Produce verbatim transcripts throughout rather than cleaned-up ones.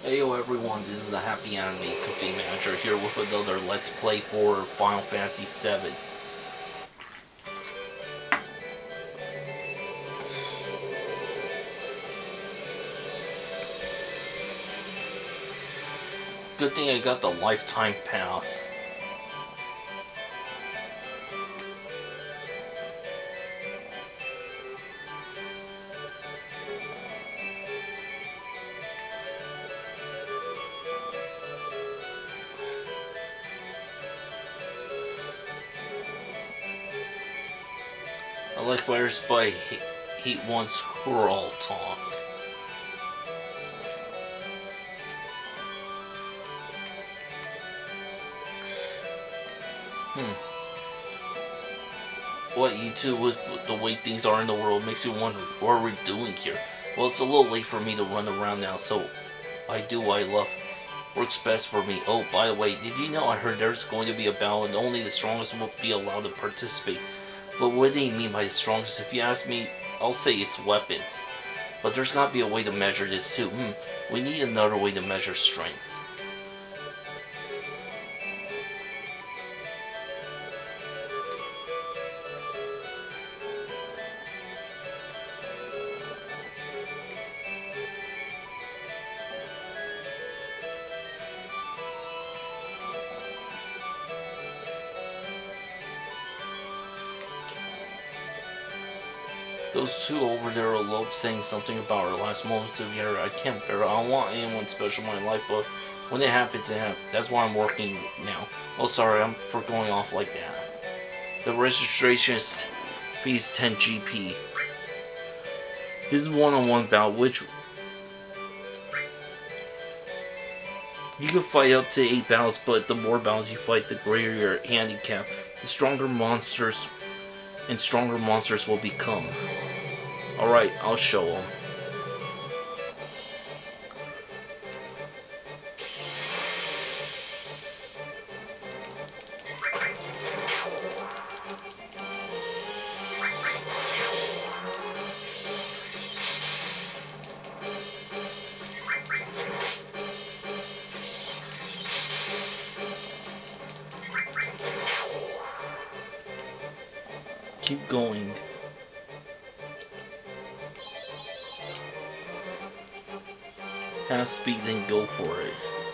Heyo everyone, this is the HappyAnimaidCafeManager here with another Let's Play for Final Fantasy seven. Good thing I got the lifetime pass. I like Fires by Heat One's Hurl Talk. Hmm. What, you two, with the way things are in the world, makes you wonder what are we doing here? Well, it's a little late for me to run around now, so I do what I love. Works best for me. Oh, by the way, did you know I heard there's going to be a battle and only the strongest will be allowed to participate? But what do you mean by the strongest? If you ask me, I'll say it's weapons. But there's got to be a way to measure this too. Hmm, we need another way to measure strength. Those two over there are love saying something about our last moments of year. I can't bear it. I don't want anyone special in my life, but when it happens, it happens. That's why I'm working now. Oh, sorry, I'm for going off like that. The registration is fees ten G P. This is one-on-one battle, which you can fight up to eight battles, but the more battles you fight, the greater your handicap. The stronger monsters and stronger monsters will become. Alright, I'll show them. Keep going. Have speed, then go for it.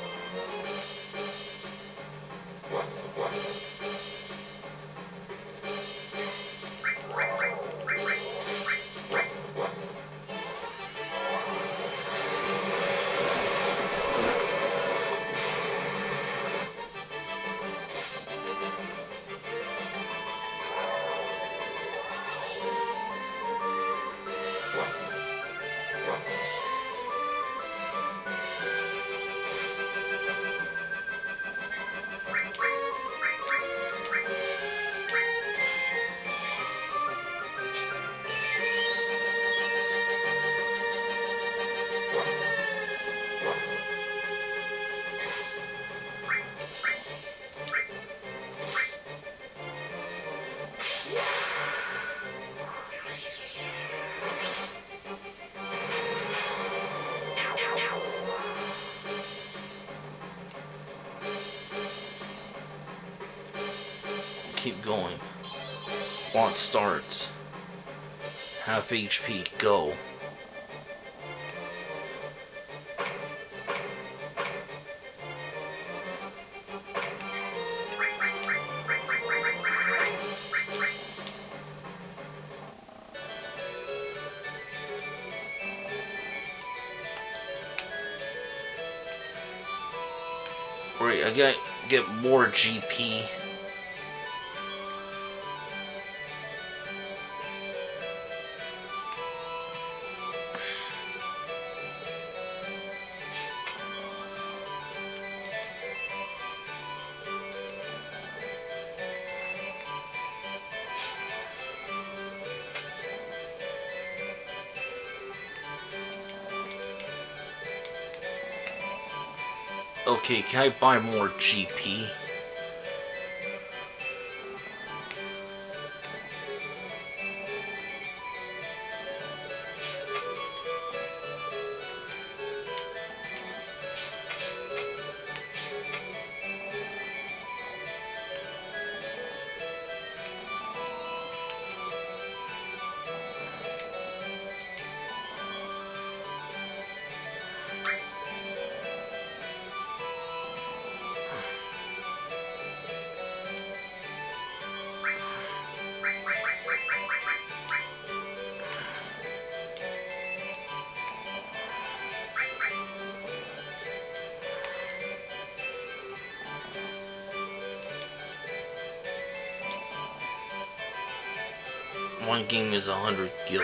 Keep going. Slot starts. Half H P, go. Wait, I gotta get more G P. Okay, can I buy more G P? One game is a hundred gil.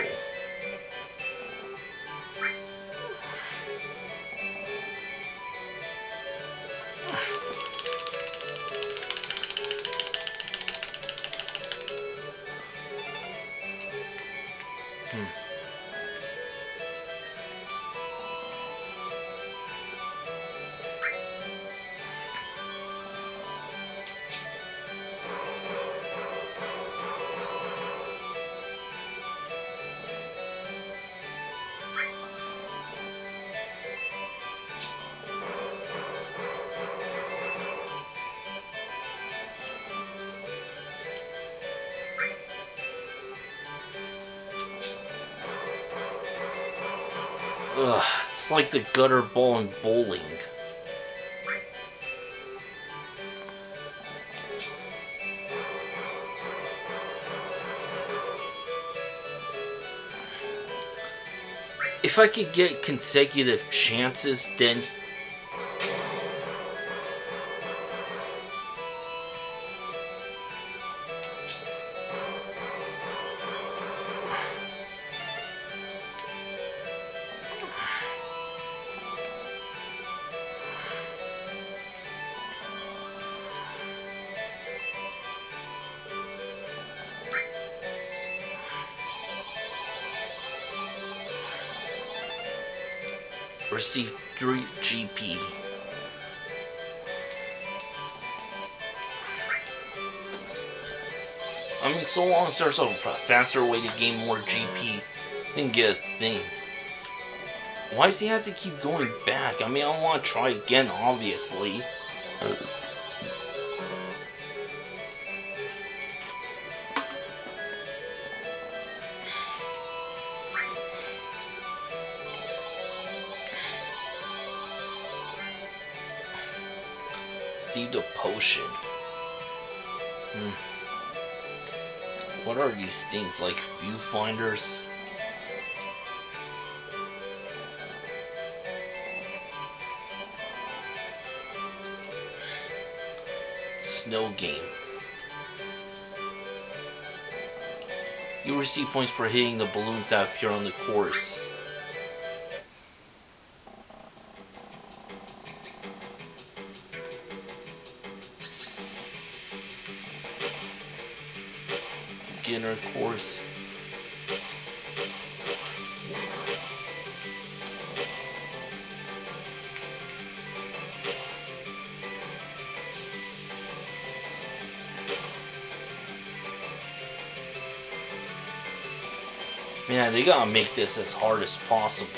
Ugh, it's like the gutter ball in bowling. If I could get consecutive chances, then receive three G P. I mean, so long as there's a faster way to gain more G P than get a thing. Why does he have to keep going back? I mean, I want to try again, obviously. Received a potion. Hmm. What are these things, like viewfinders? Snow game. You receive points for hitting the balloons that appear on the course. Beginner course. Man, they gotta make this as hard as possible.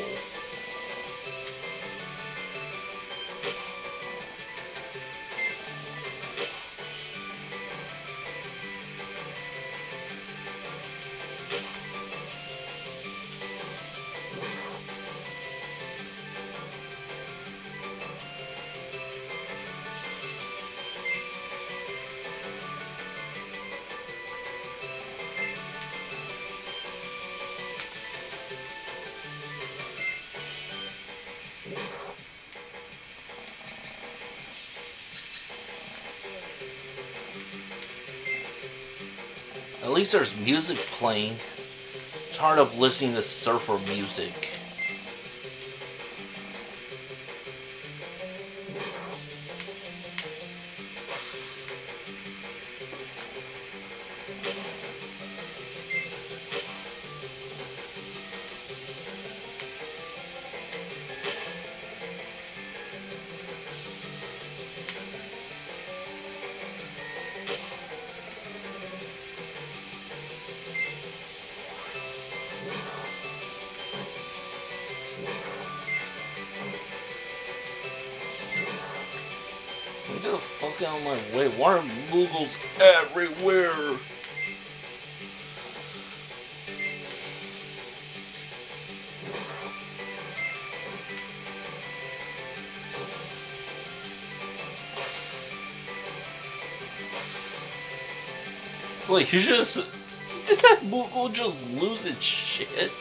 At least there's music playing. It's hard up listening to surfer music. Get the fuck out of my way. Why are Moogles everywhere? It's like, you just... Did that Moogle just lose its shit?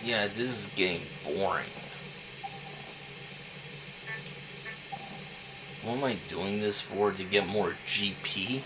Yeah, this is getting boring. What am I doing this for? To get more G P?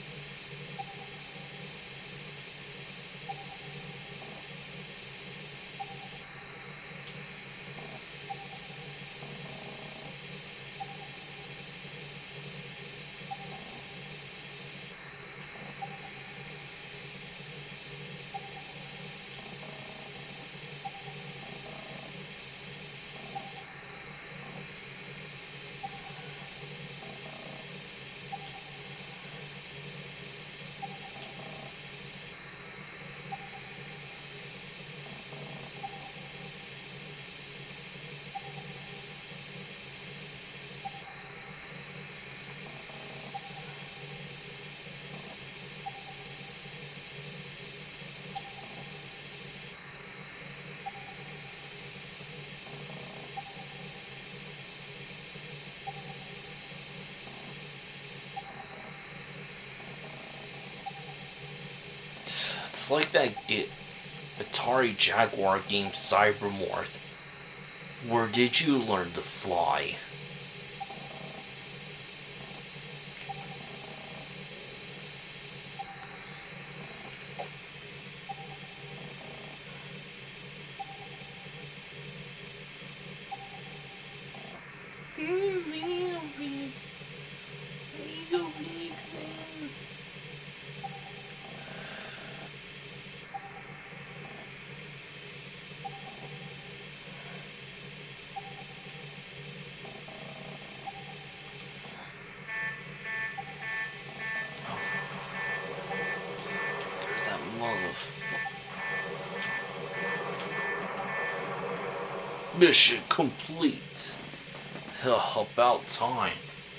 It's, it's like that get Atari Jaguar game Cybermorph. Where did you learn to fly? There's that motherfucker. Mission complete. Ugh, about time.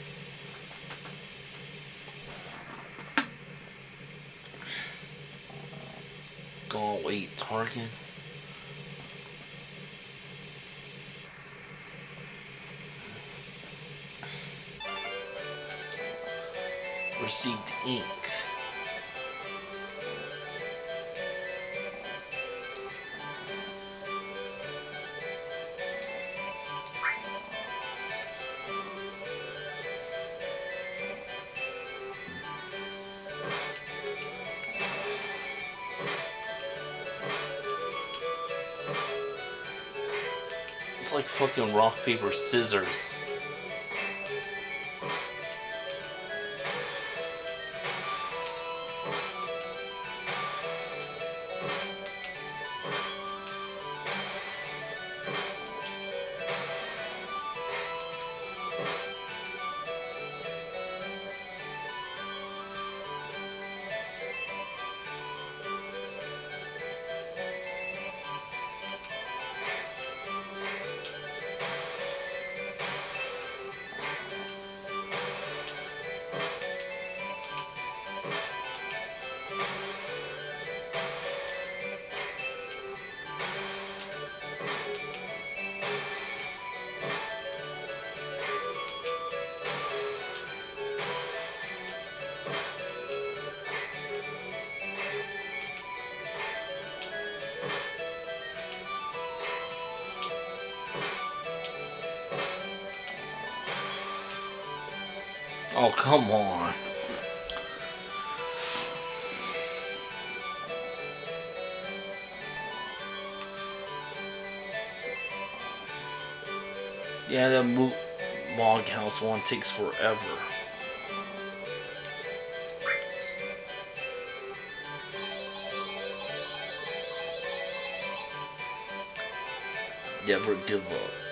Go away, targets. Received ink. It's like fucking rock, paper, scissors. Oh, come on. Yeah, that mo log house one takes forever. Never give up.